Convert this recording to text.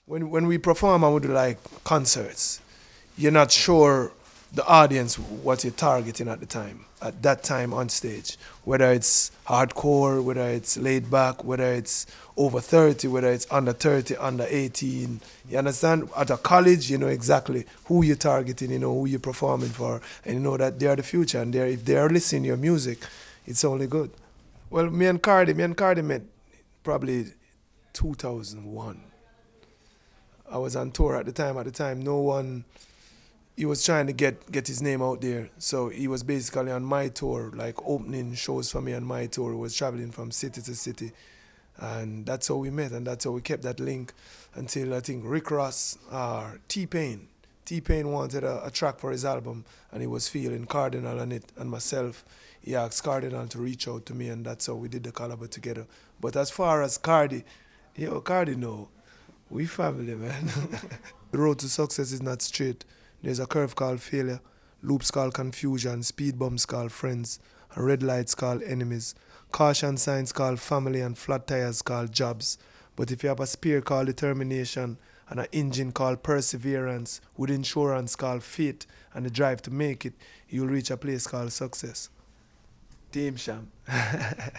When we perform and we do like concerts, you're not sure the audience what you're targeting at that time on stage. Whether it's hardcore, whether it's laid back, whether it's over 30, whether it's under 30, under 18. You understand? At a college, you know exactly who you're targeting, you know who you're performing for, and you know that they are the future. And if they are listening to your music, it's only good. Well, me and Cardi met probably 2001. I was on tour at the time. At the time, no one. He was trying to get his name out there, so he was basically on my tour, like opening shows for me on my tour. He was traveling from city to city, and that's how we met, and that's how we kept that link until I think Rick Ross or T-Pain. T-Pain wanted a track for his album, and he was feeling Cardinal on it, and myself. He asked Cardinal to reach out to me, and that's how we did the collab together. But as far as Cardi, Cardi, no. We family, man. The road to success is not straight. There's a curve called failure, loops called confusion, speed bumps called friends, and red lights called enemies, caution signs called family, and flat tires called jobs. But if you have a spear called determination, and an engine called perseverance, with insurance called faith, and the drive to make it, you'll reach a place called success. Team Sham.